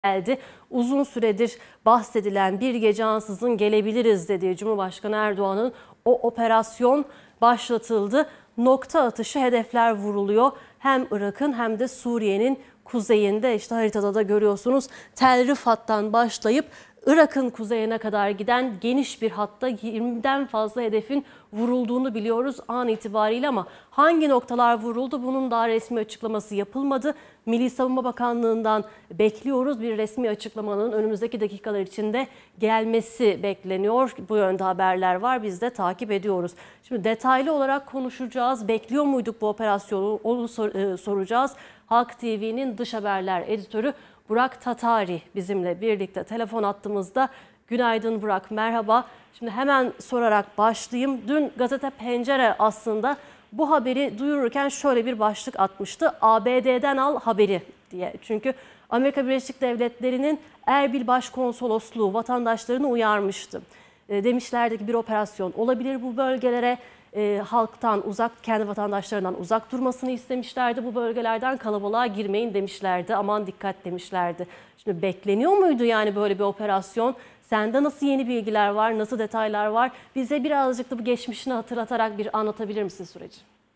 geldi. Uzun süredir bahsedilen bir gece ansızın gelebiliriz dediği Cumhurbaşkanı Erdoğan'ın o operasyon başlatıldı. Nokta atışı hedefler vuruluyor. Hem Irak'ın hem de Suriye'nin kuzeyinde, işte haritada da görüyorsunuz, Tel Rifat'tan başlayıp Irak'ın kuzeyine kadar giden geniş bir hatta 20'den fazla hedefin vurulduğunu biliyoruz an itibariyle, ama hangi noktalar vuruldu bunun daha resmi açıklaması yapılmadı. Milli Savunma Bakanlığı'ndan bekliyoruz, bir resmi açıklamanın önümüzdeki dakikalar içinde gelmesi bekleniyor. Bu yönde haberler var, biz de takip ediyoruz. Şimdi detaylı olarak konuşacağız. Bekliyor muyduk bu operasyonu? Onu soracağız. Halk TV'nin dış haberler editörü Burak Tatari bizimle birlikte telefon attığımızda. Günaydın Burak, merhaba. Şimdi hemen sorarak başlayayım. Dün gazete Pencere aslında bu haberi duyururken şöyle bir başlık atmıştı: ABD'den al haberi diye. Çünkü Amerika Birleşik Devletleri'nin Erbil Başkonsolosluğu vatandaşlarını uyarmıştı. Demişlerdi ki bir operasyon olabilir bu bölgelere. Halktan uzak, kendi vatandaşlarından uzak durmasını istemişlerdi. Bu bölgelerden kalabalığa girmeyin demişlerdi. Aman dikkat demişlerdi. Şimdi bekleniyor muydu yani böyle bir operasyon? Sende nasıl yeni bilgiler var, nasıl detaylar var? Bize birazcık da bu geçmişini hatırlatarak bir anlatabilir misin süreci?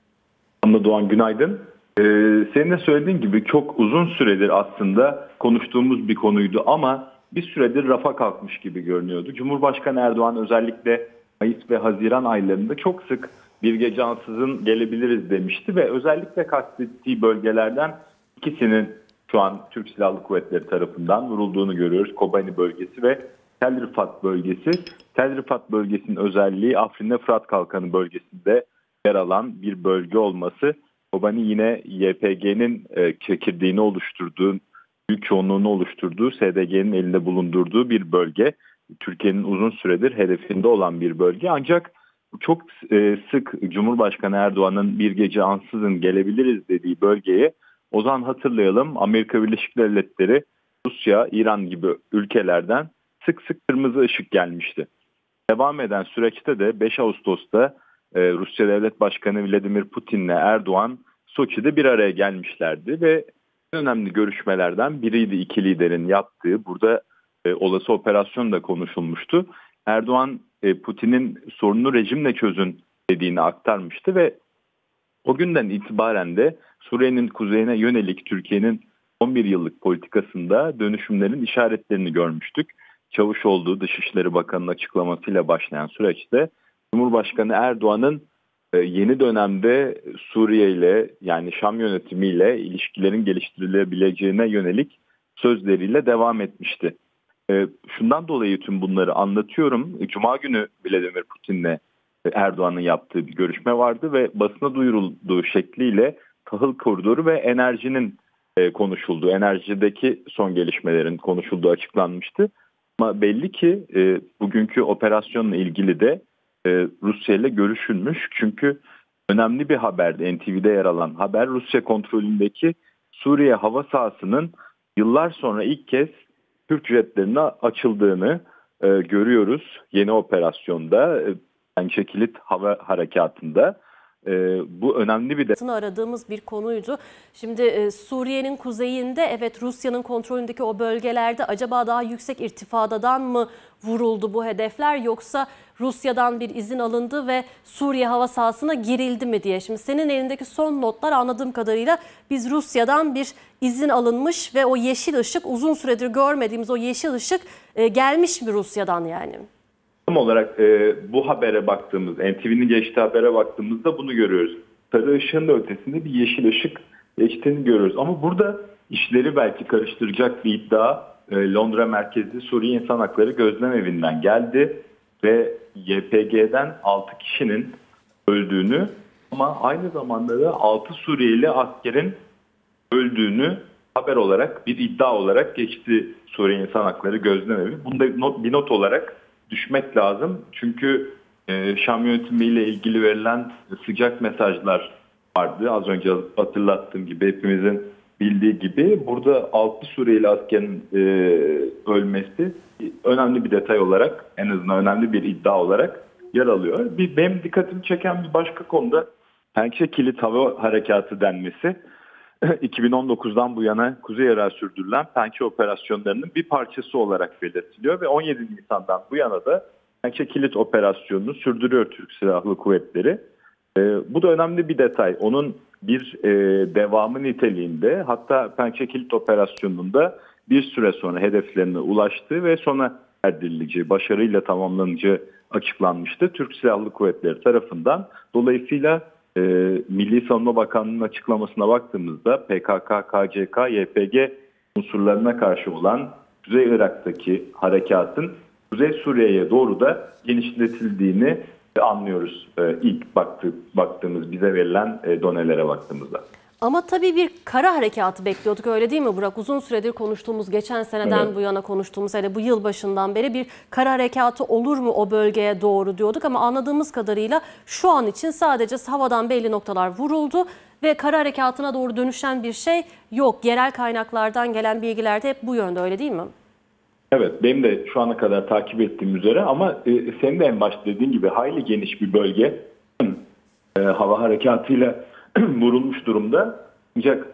Doğan, günaydın. Senin de söylediğin gibi çok uzun süredir aslında konuştuğumuz bir konuydu ama bir süredir rafa kalkmış gibi görünüyordu. Cumhurbaşkanı Erdoğan özellikle Mayıs ve Haziran aylarında çok sık bir gece ansızın gelebiliriz demişti ve özellikle kastettiği bölgelerden ikisinin şu an Türk Silahlı Kuvvetleri tarafından vurulduğunu görüyoruz. Kobani bölgesi ve Tel Rifat bölgesi. Tel Rifat bölgesinin özelliği Afrin'de Fırat Kalkanı bölgesinde yer alan bir bölge olması. Kobani yine YPG'nin çekirdeğini oluşturduğu, büyük çoğunluğunu oluşturduğu, SDG'nin elinde bulundurduğu bir bölge. Türkiye'nin uzun süredir hedefinde olan bir bölge. Ancak çok sık Cumhurbaşkanı Erdoğan'ın bir gece ansızın gelebiliriz dediği bölgeye, o zaman hatırlayalım, Amerika Birleşik Devletleri, Rusya, İran gibi ülkelerden sık sık kırmızı ışık gelmişti. Devam eden süreçte de 5 Ağustos'ta Rusya Devlet Başkanı Vladimir Putin'le Erdoğan Soçi'de bir araya gelmişlerdi ve önemli görüşmelerden biriydi iki liderin yaptığı. Burada olası operasyon da konuşulmuştu. Erdoğan Putin'in sorununu rejimle çözün dediğini aktarmıştı ve o günden itibaren de Suriye'nin kuzeyine yönelik Türkiye'nin 11 yıllık politikasında dönüşümlerin işaretlerini görmüştük. Çavuşoğlu Dışişleri Bakanı'nın açıklamasıyla başlayan süreçte Cumhurbaşkanı Erdoğan'ın yeni dönemde Suriye ile, yani Şam yönetimiyle ilişkilerin geliştirilebileceğine yönelik sözleriyle devam etmişti. Şundan dolayı tüm bunları anlatıyorum. Cuma günü Vladimir Putin'le Erdoğan'ın yaptığı bir görüşme vardı ve basına duyurulduğu şekliyle tahıl koridoru ve enerjinin konuşulduğu, enerjideki son gelişmelerin konuşulduğu açıklanmıştı. Ama belli ki bugünkü operasyonla ilgili de Rusya ile görüşülmüş. Çünkü önemli bir haberdi, NTV'de yer alan haber, Rusya kontrolündeki Suriye hava sahasının yıllar sonra ilk kez Türk jetlerine açıldığını görüyoruz. Yeni operasyonda, Pençe Kilit Hava Harekatı'nda. Bu önemli bir aradığımız bir konuydu. Şimdi Suriye'nin kuzeyinde, evet, Rusya'nın kontrolündeki o bölgelerde acaba daha yüksek irtifadadan mı vuruldu bu hedefler, yoksa Rusya'dan bir izin alındı ve Suriye hava sahasına girildi mi diye. Şimdi senin elindeki son notlar, anladığım kadarıyla biz Rusya'dan bir izin alınmış ve o yeşil ışık, uzun süredir görmediğimiz o yeşil ışık gelmiş mi Rusya'dan yani? Tam olarak bu habere baktığımız, NTV'nin geçtiği habere baktığımızda bunu görüyoruz. Sarı ışığın da ötesinde bir yeşil ışık geçtiğini görüyoruz. Ama burada işleri belki karıştıracak bir iddia Londra merkezli Suriye İnsan Hakları Gözlemevi'nden geldi ve YPG'den 6 kişinin öldüğünü ama aynı zamanda da 6 Suriyeli askerin öldüğünü haber olarak, bir iddia olarak geçti Suriye İnsan Hakları Gözlemevi. Bunda bir not olarak düşmek lazım. Çünkü Şam yönetimiyle ilgili verilen sıcak mesajlar vardı. Az önce hatırlattığım gibi, hepimizin bildiği gibi. Burada 6 Suriyeli askerin ölmesi önemli bir detay olarak, en azından önemli bir iddia olarak yer alıyor. Benim dikkatimi çeken bir başka konuda Pençe Kilit Hava Harekatı denmesi. 2019'dan bu yana Kuzey Irak'a sürdürülen Pençe operasyonlarının bir parçası olarak belirtiliyor ve 17 Nisan'dan bu yana da Pençe Kilit operasyonunu sürdürüyor Türk Silahlı Kuvvetleri. Bu da önemli bir detay. Onun bir devamı niteliğinde, hatta Pençe Kilit operasyonunda bir süre sonra hedeflerine ulaştığı ve sona erdirileceği, başarıyla tamamlanacağı açıklanmıştı Türk Silahlı Kuvvetleri tarafından. Dolayısıyla Milli Savunma Bakanlığı'nın açıklamasına baktığımızda PKK, KCK, YPG unsurlarına karşı olan Kuzey Irak'taki harekatın Kuzey Suriye'ye doğru da genişletildiğini anlıyoruz ilk baktığımız, bize verilen donelere baktığımızda. Ama tabii bir kara harekatı bekliyorduk, öyle değil mi Burak? Uzun süredir konuştuğumuz, geçen seneden bu yana konuştuğumuz, hele bu yıl başından beri bir kara harekatı olur mu o bölgeye doğru diyorduk. Ama anladığımız kadarıyla şu an için sadece havadan belli noktalar vuruldu ve kara harekatına doğru dönüşen bir şey yok. Yerel kaynaklardan gelen bilgiler de hep bu yönde, öyle değil mi? Evet, benim de şu ana kadar takip ettiğim üzere, ama senin de en başta dediğin gibi hayli geniş bir bölge hava harekatıyla vurulmuş durumda. Ancak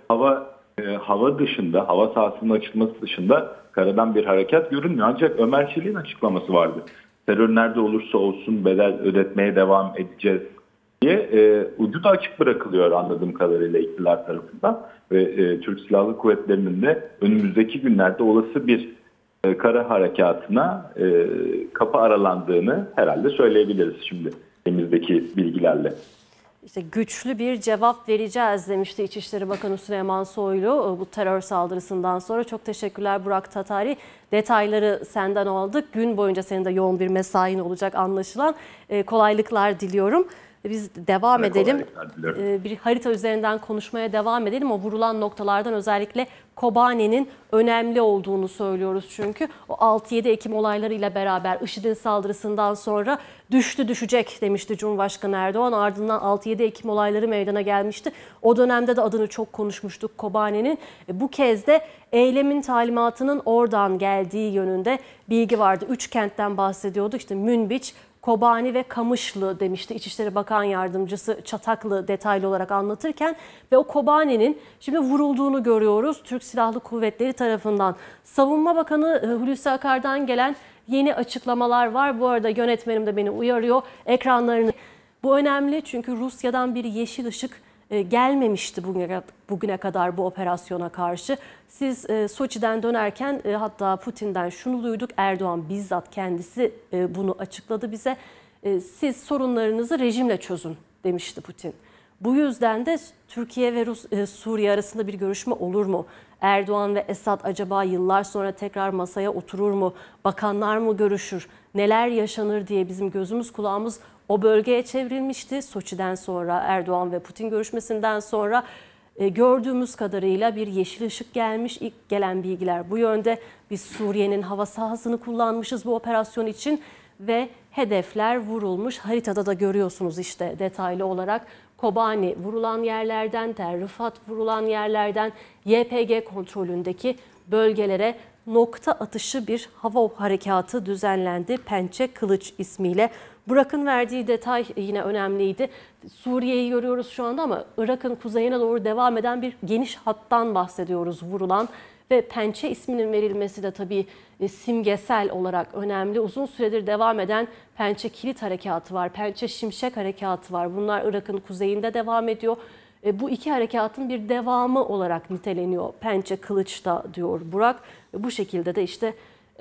hava dışında, hava sahasının açılması dışında karadan bir harekat görünmüyor. Ancak Ömer Çelik'in açıklaması vardı. Terör nerede olursa olsun bedel ödetmeye devam edeceğiz diye ucu da açık bırakılıyor anladığım kadarıyla iktidar tarafından. Ve Türk Silahlı Kuvvetleri'nin de önümüzdeki günlerde olası bir kara harekatına kapı aralandığını herhalde söyleyebiliriz şimdi elimizdeki bilgilerle. İşte güçlü bir cevap vereceğiz demişti İçişleri Bakanı Süleyman Soylu bu terör saldırısından sonra. Çok teşekkürler Burak Tatari. Detayları senden aldık. Gün boyunca senin de yoğun bir mesain olacak anlaşılan. Kolaylıklar diliyorum. Biz devam edelim. Bir harita üzerinden konuşmaya devam edelim. O vurulan noktalardan özellikle Kobani'nin önemli olduğunu söylüyoruz çünkü. O 6-7 Ekim olaylarıyla beraber IŞİD'in saldırısından sonra düşecek demişti Cumhurbaşkanı Erdoğan. Ardından 6-7 Ekim olayları meydana gelmişti. O dönemde de adını çok konuşmuştuk Kobani'nin. Bu kez de eylemin talimatının oradan geldiği yönünde bilgi vardı. 3 kentten bahsediyorduk. İşte Münbiç, Kobani ve Kamışlı demişti İçişleri Bakan Yardımcısı Çataklı detaylı olarak anlatırken. Ve o Kobani'nin şimdi vurulduğunu görüyoruz Türk Silahlı Kuvvetleri tarafından. Savunma Bakanı Hulusi Akar'dan gelen yeni açıklamalar var. Bu arada yönetmenim de beni uyarıyor. Ekranlarını. Bu önemli çünkü Rusya'dan bir yeşil ışık gelmemişti bugüne kadar bu operasyona karşı. Siz Soçi'den dönerken hatta Putin'den şunu duyduk. Erdoğan bizzat kendisi bunu açıkladı bize. Siz sorunlarınızı rejimle çözün demişti Putin. Bu yüzden de Türkiye ve Suriye arasında bir görüşme olur mu? Erdoğan ve Esad acaba yıllar sonra tekrar masaya oturur mu? Bakanlar mı görüşür? Neler yaşanır diye bizim gözümüz kulağımız o bölgeye çevrilmişti. Soçi'den sonra, Erdoğan ve Putin görüşmesinden sonra gördüğümüz kadarıyla bir yeşil ışık gelmiş. İlk gelen bilgiler bu yönde. Biz Suriye'nin hava sahasını kullanmışız bu operasyon için ve hedefler vurulmuş. Haritada da görüyorsunuz işte detaylı olarak. Kobani vurulan yerlerden, Tel Rifat vurulan yerlerden YPG kontrolündeki bölgelere nokta atışı bir hava harekatı düzenlendi. Pençe Kılıç ismiyle. Burak'ın verdiği detay yine önemliydi. Suriye'yi görüyoruz şu anda ama Irak'ın kuzeyine doğru devam eden bir geniş hattan bahsediyoruz vurulan. Ve Pençe isminin verilmesi de tabii simgesel olarak önemli. Uzun süredir devam eden Pençe Kilit Harekatı var, Pençe Şimşek Harekatı var. Bunlar Irak'ın kuzeyinde devam ediyor. Bu iki harekatın bir devamı olarak niteleniyor Pençe Kılıç'ta diyor Burak. Bu şekilde de işte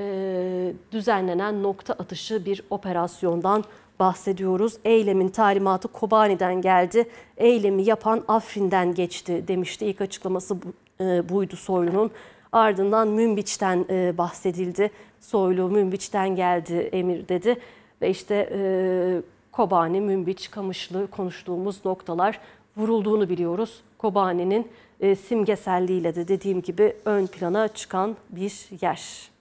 düzenlenen nokta atışı bir operasyondan bahsediyoruz. Eylemin talimatı Kobani'den geldi. Eylemi yapan Afrin'den geçti demişti. İlk açıklaması buydu Soylu'nun. Ardından Münbiç'ten bahsedildi. Soylu Münbiç'ten geldi emir dedi. Ve işte Kobani, Münbiç, Kamışlı konuştuğumuz noktalar vurulduğunu biliyoruz. Kobani'nin simgeselliğiyle de dediğim gibi ön plana çıkan bir yer.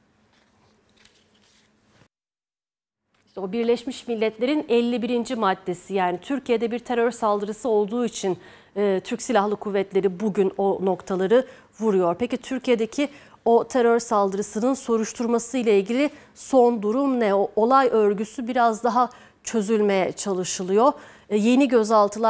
İşte o Birleşmiş Milletler'in 51. maddesi, yani Türkiye'de bir terör saldırısı olduğu için Türk Silahlı Kuvvetleri bugün o noktaları vuruyor. Peki Türkiye'deki o terör saldırısının soruşturması ile ilgili son durum ne? O olay örgüsü biraz daha çözülmeye çalışılıyor. Yeni gözaltılar